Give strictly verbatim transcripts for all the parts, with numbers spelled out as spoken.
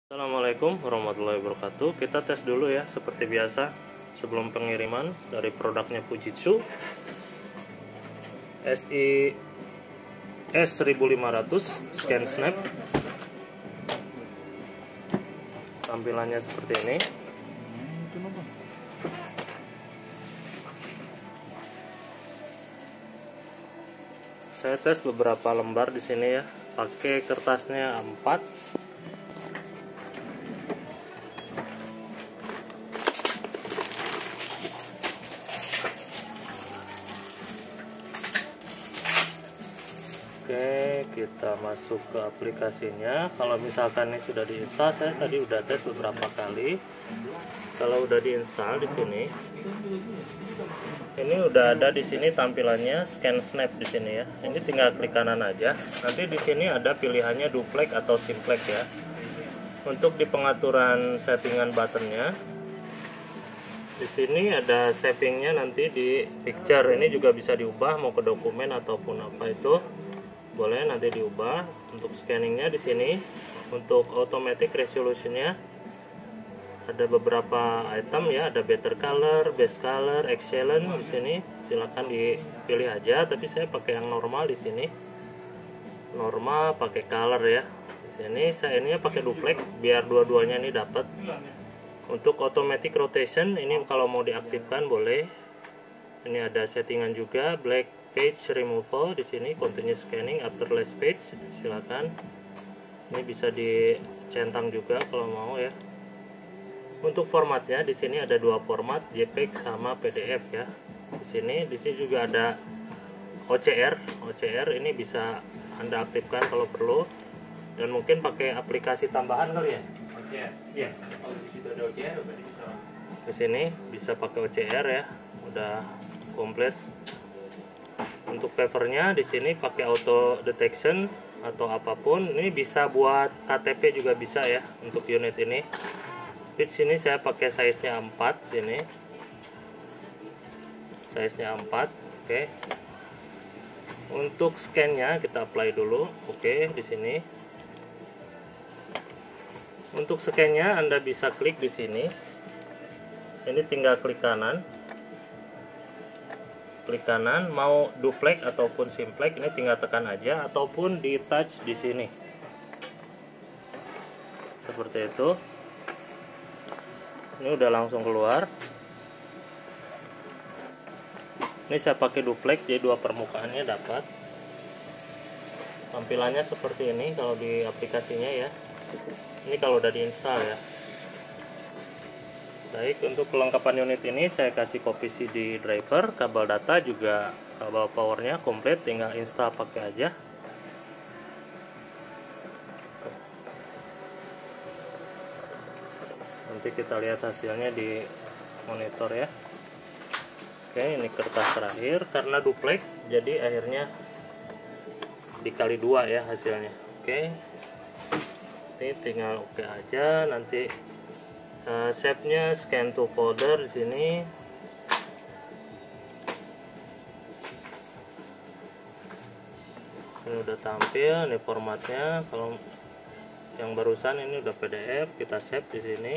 Assalamualaikum warahmatullahi wabarakatuh. Kita tes dulu ya seperti biasa sebelum pengiriman dari produknya Fujitsu S I S seribu lima ratus Scan Snap. Tampilannya seperti ini. Saya tes beberapa lembar di sini ya, pakai kertasnya A empat. Oke, kita masuk ke aplikasinya. Kalau misalkan ini sudah diinstal, saya tadi udah tes beberapa kali. Kalau udah diinstal di sini, ini udah ada di sini tampilannya Scan Snap di sini ya. Ini tinggal klik kanan aja. Nanti di sini ada pilihannya duplex atau simplex ya. Untuk di pengaturan settingan buttonnya, di sini ada savingnya nanti di picture. Ini juga bisa diubah mau ke dokumen ataupun apa itu. Boleh nanti diubah. Untuk scanningnya di sini, untuk automatic resolutionnya ada beberapa item ya, ada better color, best color, excellent di sini. Silakan dipilih aja, tapi saya pakai yang normal di sini. Normal pakai color ya. Di sini saya ini pakai duplex biar dua-duanya ini dapat. Untuk automatic rotation ini kalau mau diaktifkan boleh. Ini ada settingan juga black page removal di sini, continue scanning after last page, silakan. Ini bisa dicentang juga kalau mau ya. Untuk formatnya di sini ada dua format, J P G sama P D F ya. Di sini, di sini juga ada O C R. O C R ini bisa Anda aktifkan kalau perlu. Dan mungkin pakai aplikasi tambahan kali ya. O C R. Iya. Oh, di situ ada O C R berarti bisa. Di sini bisa pakai O C R ya. Udah komplit. Untuk papernya di sini pakai auto detection atau apapun. Ini bisa buat K T P juga bisa ya untuk unit ini. Di sini saya pakai size-nya A empat sini. Size-nya A empat. Oke. Untuk scan-nya kita apply dulu. Oke, di sini. Untuk scan-nya Anda bisa klik di sini. Ini tinggal klik kanan. Klik kanan, mau duplex ataupun simplex ini tinggal tekan aja, ataupun di touch di sini. Seperti itu. Ini udah langsung keluar. Ini saya pakai duplex, jadi dua permukaannya dapat. Tampilannya seperti ini kalau di aplikasinya ya. Ini kalau udah diinstal ya. Baik, untuk kelengkapan unit ini saya kasih copy C D driver, kabel data juga, kabel powernya komplit, tinggal install pakai aja. Nanti kita lihat hasilnya di monitor ya. Oke, ini kertas terakhir, karena duplex jadi akhirnya dikali dua ya hasilnya. Oke, ini tinggal oke aja. Nanti Uh, save-nya scan to folder di sini. Ini udah tampil, ini formatnya. Kalau yang barusan ini udah P D F, kita save di sini.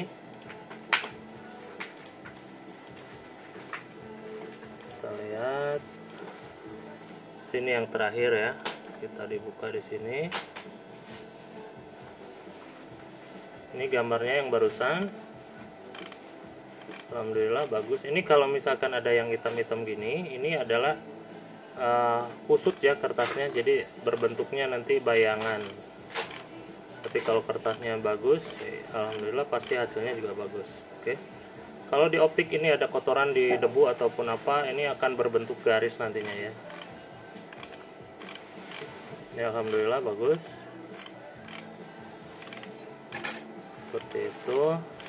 Kita lihat. Ini yang terakhir ya. Kita dibuka di sini. Ini gambarnya yang barusan. Alhamdulillah bagus. Ini kalau misalkan ada yang hitam-hitam gini, ini adalah uh, kusut ya kertasnya, jadi berbentuknya nanti bayangan. Tapi kalau kertasnya bagus, eh, alhamdulillah pasti hasilnya juga bagus. Oke. Kalau di optik ini ada kotoran di debu ataupun apa, ini akan berbentuk garis nantinya ya. Ini alhamdulillah bagus. Seperti itu.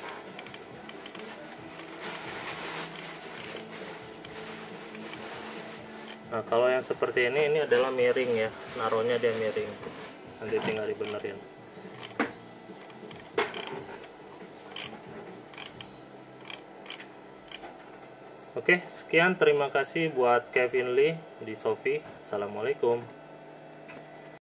Nah, kalau yang seperti ini, ini adalah miring ya, naruhnya dia miring, nanti tinggal dibenerin. Oke, sekian, terima kasih buat Kevin Lee di Shopee. Assalamualaikum.